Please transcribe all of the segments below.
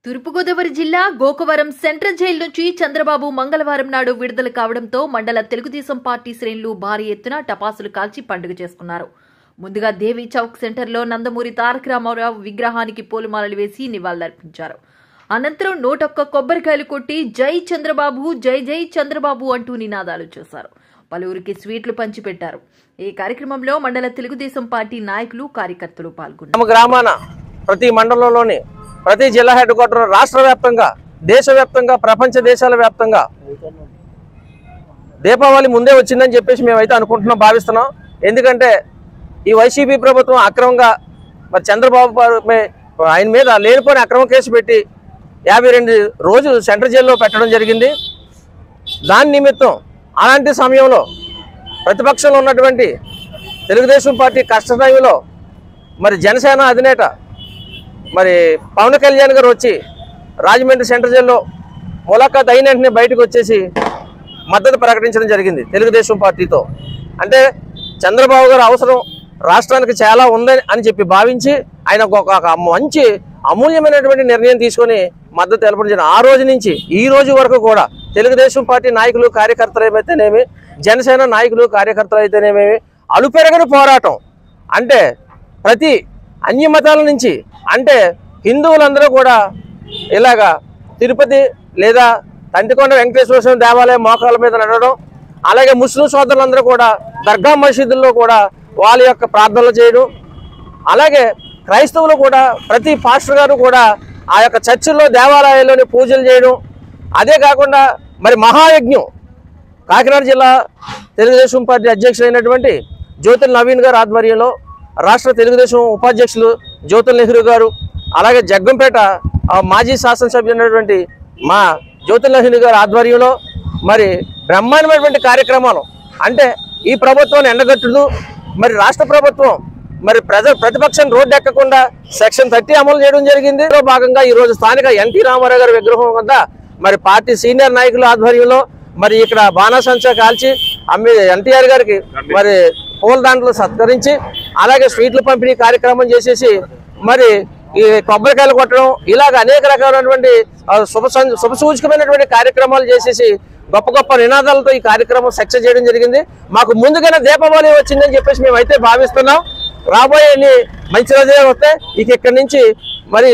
తూర్పుగోదావరి జిల్లా Gokavaram central jail నుంచి చంద్రబాబు మంగళవారం నాడు విడుదల కావడంతో మండల తెలుగుదేశం పార్టీ శ్రేణులు భారీ ఎత్తున టపాసులు కాల్చి పండుగ చేసుకున్నారు. ముందుగా దేవి చౌక్ సెంటర్లో నందమూరి తారక రామారావు విగ్రహానికి పూలమాలలు వేసి నివాళులర్పించారు. అనంతరం 101 కొబ్బరికాయలు కొట్టి జై చంద్రబాబు జై జై చంద్రబాబు అంటూ నినాదాలు చేశారు. పలువురికి స్వీట్లు పంచిపెట్టారు. ఈ కార్యక్రమంలో మండల తెలుగుదేశం పార్టీ నాయకులు కార్యకర్తలు పాల్గొన్నారు. గ్రామాన ప్రతి మండలంలోని ప్రతి జిల్లా హెడ్ క్వార్టర్ రాష్ట్ర వ్యాప్తంగా దేశవ్యాప్తంగా ప్రపంచ దేశాల వ్యాప్తంగా దీపావళి ముందే వచ్చిందని చెప్పేసి మేమైతే అనుకుంటున్నాం, భావిస్తున్నాం. ఎందుకంటే ఈ వైసీపీ ప్రభుత్వం అక్రమంగా మరి చంద్రబాబు ఆయన మీద లేనిపోని అక్రమ కేసు పెట్టి 52 రోజులు సెంట్రల్ జైల్లో పెట్టడం జరిగింది. దాని నిమిత్తం అలాంటి సమయంలో ప్రతిపక్షంలో ఉన్నటువంటి తెలుగుదేశం పార్టీ కష్ట టైంలో మరి జనసేన అధినేత మరి పవన్ కళ్యాణ్ గారు వచ్చి రాజమండ్రి సెంట్రల్ జైల్లో ములాఖాత్ అయిన వెంటనే బయటకు వచ్చేసి మద్దతు ప్రకటించడం జరిగింది తెలుగుదేశం పార్టీతో. అంటే చంద్రబాబు గారు అవసరం రాష్ట్రానికి చాలా ఉందని అని చెప్పి భావించి ఆయన ఒక మంచి అమూల్యమైనటువంటి నిర్ణయం తీసుకొని మద్దతు తెలపడం జరిగింది. ఆ రోజు నుంచి ఈ రోజు వరకు కూడా తెలుగుదేశం పార్టీ నాయకులు కార్యకర్తలు అయితేనేమి, జనసేన నాయకులు కార్యకర్తలు అయితేనేమి అలుపెరగని పోరాటం. అంటే ప్రతి అన్య మతాల నుంచి అంటే హిందువులందరూ కూడా ఇలాగా తిరుపతి లేదా తంటికొండ వెంకటేశ్వర స్వామి దేవాలయం మోకాళ్ళ మీద నడవడం, అలాగే ముస్లిం సోదరులందరూ కూడా దర్గా మసీదుల్లో కూడా వాళ్ళ యొక్క ప్రార్థనలు చేయడం, అలాగే క్రైస్తవులు కూడా ప్రతి పాస్టర్ గారు కూడా ఆ యొక్క చర్చిల్లో దేవాలయాల్లోని పూజలు చేయడం. అదే కాకుండా మరి మహాయజ్ఞం కాకినాడ జిల్లా తెలుగుదేశం పార్టీ అధ్యక్షులైనటువంటి జ్యోతుల్ నవీన్ గారు ఆధ్వర్యంలో, రాష్ట్ర తెలుగుదేశం ఉపాధ్యక్షులు జ్యోతుల్ నెహ్రూ గారు, అలాగే జగ్గంపేట మాజీ శాసనసభ్యులైనటువంటి మా జ్యోతుల్ నెహ్రూ గారు ఆధ్వర్యంలో మరి బ్రహ్మాండమైనటువంటి కార్యక్రమాలు. అంటే ఈ ప్రభుత్వాన్ని ఎండగట్టుడు మరి రాష్ట్ర ప్రభుత్వం మరి ప్రతిపక్షం రోడ్డు ఎక్కకుండా సెక్షన్ 30 అమలు చేయడం జరిగింది. భాగంగా ఈ రోజు స్థానిక ఎన్టీ రామారావు గారి విగ్రహం వద్ద మరి పార్టీ సీనియర్ నాయకుల ఆధ్వర్యంలో మరి ఇక్కడ బాణాసంచా కాల్చి ఎన్టీఆర్ గారికి మరి పూలదండలు సత్కరించి, అలాగే స్వీట్లు పంపిణీ కార్యక్రమం చేసేసి మరి ఈ కొబ్బరికాయలు కొట్టడం, ఇలాగ అనేక రకాలైనటువంటి శుభసూచకమైనటువంటి కార్యక్రమాలు చేసేసి గొప్ప గొప్ప నినాదాలతో ఈ కార్యక్రమం సక్సెస్ చేయడం జరిగింది. మాకు ముందుగానే దీపావళి వచ్చిందని చెప్పేసి మేమైతే భావిస్తున్నాం. రాబోయే మంచి రోజులే వస్తే ఇక్కడి నుంచి మరి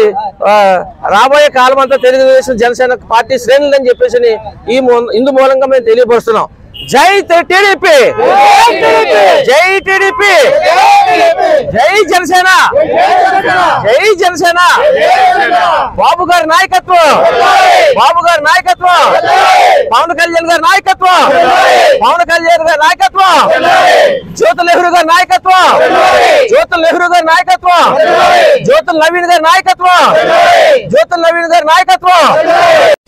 రాబోయే కాలం అంతా తెలుగుదేశం జనసేన పార్టీ శ్రేణులని చెప్పేసి ఇందు మూలంగా మేము తెలియపరుస్తున్నాం. జై టీడీపీ, జై టీడీపీ, జై జనసేన, జై జనసేన. బాబు గారి నాయకత్వం, బాబు గారి నాయకత్వం, పవన్ కళ్యాణ్ గారి నాయకత్వం, పవన్ కళ్యాణ్ గారి నాయకత్వం, జ్యోతుల్ నెహ్రూ గారి నాయకత్వం, జ్యోతుల్ నెహ్రూ గారి నాయకత్వం, జ్యోతుల్ నవీన్ గారి నాయకత్వం, జ్యోతుల్ నవీన్ గారి నాయకత్వం.